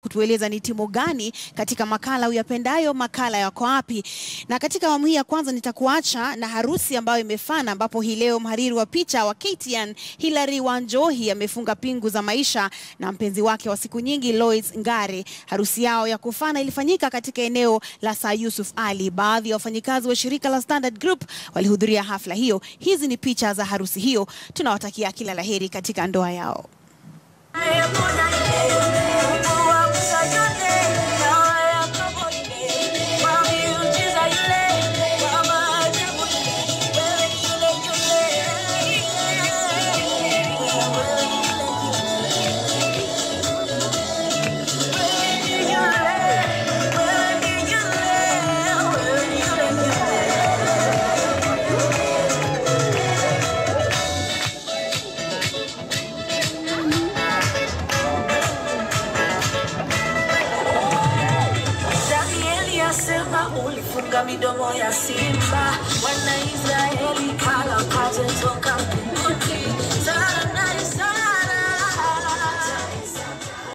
kutueleza ni timu gani katika makala uyapendayo, makala yako wapi. Na katika awamu hii ya kwanza nitakuacha na harusi ambayo imefana, ambapo hii leo mhariri wa picha wa KTN Wanjohi amefunga pingu za maisha na mpenzi wake wa siku nyingi Loice Ngare. Harusi yao ya kufana ilifanyika katika eneo la Sir Yusuf Ali. Baadhi ya wafanyikazi wa shirika la Standard Group walihudhuria hafla hiyo. Hizi ni picha za harusi hiyo. Tunawatakia kila laheri katika ndoa yao. Ulifunga midomo ya simba